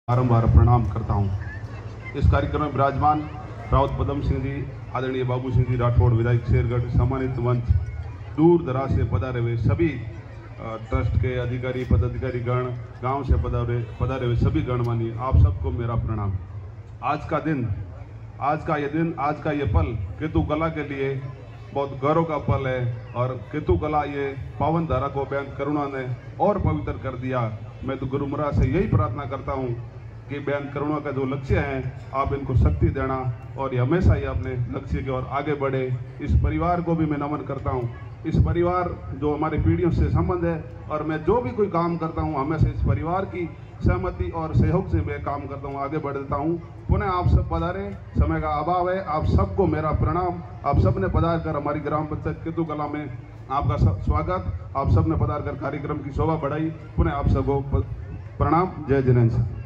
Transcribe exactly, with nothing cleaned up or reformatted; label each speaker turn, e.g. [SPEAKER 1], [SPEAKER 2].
[SPEAKER 1] बारंबार प्रणाम करता हूं। इस कार्यक्रम में विराजमान राउत पदम सिंह जी, आदरणीय बाबू सिंह जी राठौड़, विधायक शेरगढ़, सम्मानित मंच, दूर दराज से पधारे हुए सभी ट्रस्ट के अधिकारी पदाधिकारी गण, गांव से पधारे पधारे हुए सभी गणमान्य, आप सबको मेरा प्रणाम। आज का दिन आज का ये दिन आज का ये पल केतु कला के लिए बहुत गौरव का पल है और केतु कला ये पावन धारा को बयान करुणा ने और पवित्र कर दिया। मैं तो गुरु महाराज से यही प्रार्थना करता हूँ कि बयान करुणा का जो लक्ष्य है आप इनको शक्ति देना और ये हमेशा ही अपने लक्ष्य की ओर आगे बढ़े। इस परिवार को भी मैं नमन करता हूँ। इस परिवार जो हमारी पीढ़ियों से संबंध है और मैं जो भी कोई काम करता हूँ हमेशा इस परिवार की सहमति और सहयोग से मैं काम करता हूँ, आगे बढ़ देता हूँ। पुनः आप सब पधारे, समय का अभाव है, आप सबको मेरा प्रणाम। आप सब ने पधार कर हमारी ग्राम पंचायत केतु कला में आपका स्वागत, आप सब ने पधार कर कार्यक्रम की शोभा बढ़ाई। पुनः आप सबको प्रणाम। जय जिनेन्द्र।